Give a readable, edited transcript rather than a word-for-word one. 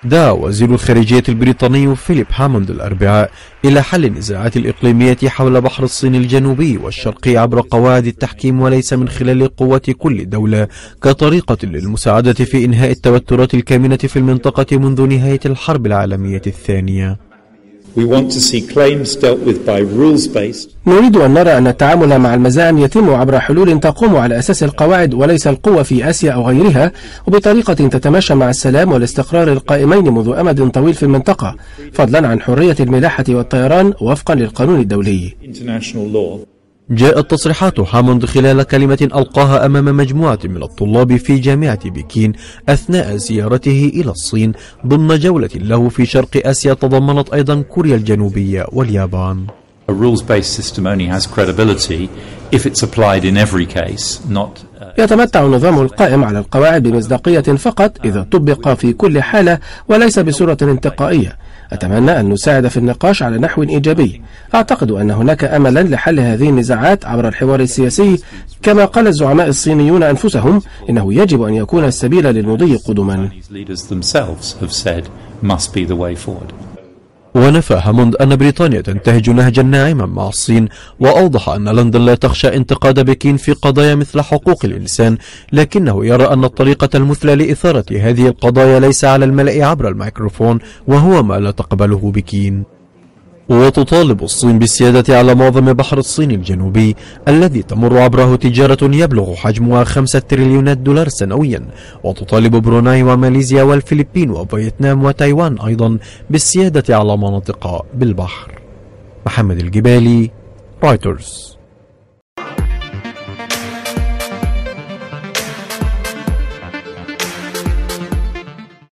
دعا وزير الخارجية البريطاني فيليب هاموند الأربعاء إلى حل النزاعات الإقليمية حول بحر الصين الجنوبي والشرقي عبر قواعد التحكيم وليس من خلال قوة كل دولة، كطريقة للمساعدة في إنهاء التوترات الكامنة في المنطقة منذ نهاية الحرب العالمية الثانية. نريد أن نرى أن التعامل مع المزاعم يتم عبر حلول تقوم على أساس القواعد وليس القوة في آسيا أو غيرها، وبطريقة تتماشى مع السلام والاستقرار القائمين منذ أمد طويل في المنطقة، فضلا عن حرية الملاحة والطيران وفقا للقانون الدولي. جاءت تصريحات هاموند خلال كلمة ألقاها أمام مجموعة من الطلاب في جامعة بكين أثناء زيارته إلى الصين ضمن جولة له في شرق آسيا تضمنت أيضا كوريا الجنوبية واليابان. يتمتع النظام القائم على القواعد بمصداقية فقط إذا طبق في كل حالة وليس بصورة انتقائية. أتمنى أن نساعد في النقاش على نحو إيجابي. أعتقد أن هناك أملا لحل هذه النزاعات عبر الحوار السياسي، كما قال الزعماء الصينيون أنفسهم إنه يجب أن يكون السبيل للمضي قدما. ونفى هاموند أن بريطانيا تنتهج نهجا ناعما مع الصين، وأوضح أن لندن لا تخشى انتقاد بكين في قضايا مثل حقوق الإنسان، لكنه يرى أن الطريقة المثلى لإثارة هذه القضايا ليس على الملأ عبر الميكروفون، وهو ما لا تقبله بكين. وتطالب الصين بالسيادة على معظم بحر الصين الجنوبي الذي تمر عبره تجارة يبلغ حجمها 5 تريليونات دولار سنويا، وتطالب بروناي وماليزيا والفلبين وفيتنام وتايوان أيضا بالسيادة على مناطق بالبحر. محمد الجبالي، رويترز.